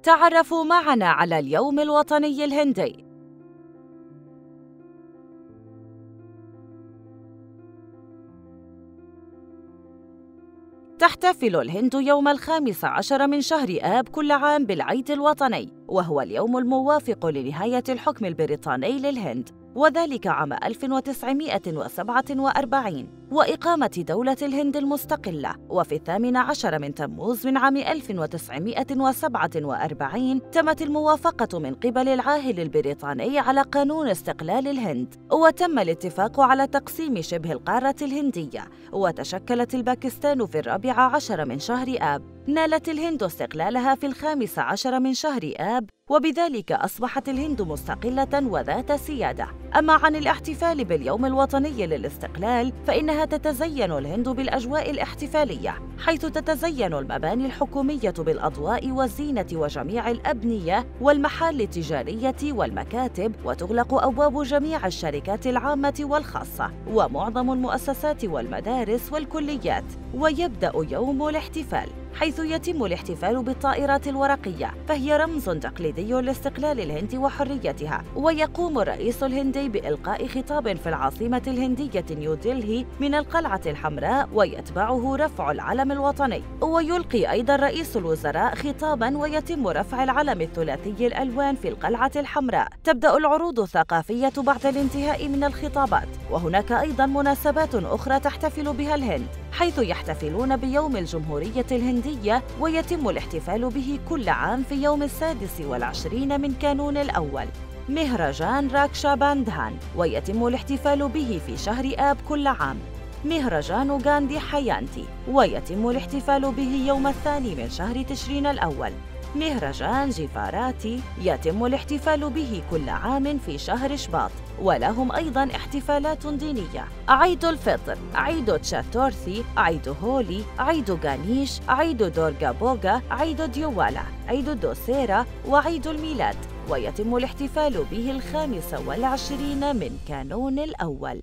تعرفوا معنا على اليوم الوطني الهندي. تحتفل الهند يوم 15 من شهر آب كل عام بالعيد الوطني، وهو اليوم الموافق لنهاية الحكم البريطاني للهند، وذلك عام 1947 وإقامة دولة الهند المستقلة. وفي 18 من تموز من عام 1947 تمت الموافقة من قبل العاهل البريطاني على قانون استقلال الهند، وتم الاتفاق على تقسيم شبه القارة الهندية، وتشكلت الباكستان في 14 من شهر آب. نالت الهند استقلالها في 15 من شهر آب، وبذلك أصبحت الهند مستقلة وذات سيادة. أما عن الاحتفال باليوم الوطني للاستقلال، فإنها تتزين الهند بالأجواء الاحتفالية، حيث تتزين المباني الحكومية بالأضواء والزينة وجميع الأبنية والمحال التجارية والمكاتب، وتغلق أبواب جميع الشركات العامة والخاصة ومعظم المؤسسات والمدارس والكليات. ويبدأ يوم الاحتفال حيث يتم الاحتفال بالطائرات الورقية، فهي رمز تقليدي لاستقلال الهند وحريتها. ويقوم الرئيس الهندي بإلقاء خطاب في العاصمة الهندية نيودلهي من القلعة الحمراء، ويتبعه رفع العلم الوطني. ويلقي أيضا رئيس الوزراء خطابا، ويتم رفع العلم الثلاثي الألوان في القلعة الحمراء. تبدأ العروض الثقافية بعد الانتهاء من الخطابات. وهناك أيضا مناسبات أخرى تحتفل بها الهند، حيث يحتفلون بيوم الجمهورية الهندية، ويتم الاحتفال به كل عام في يوم 26 من كانون الأول، مهرجان راكشا باندهان، ويتم الاحتفال به في شهر آب كل عام، مهرجان غاندي حيانتي، ويتم الاحتفال به يوم 2 من شهر تشرين الأول، مهرجان جيفاراتي، يتم الاحتفال به كل عام في شهر شباط. ولهم أيضاً احتفالات دينية: عيد الفطر، عيد تشاتورثي، عيد هولي، عيد غانيش، عيد دورغا بوغا، عيد ديوالا، عيد دوسيرا، وعيد الميلاد. ويتم الاحتفال به 25 من كانون الأول.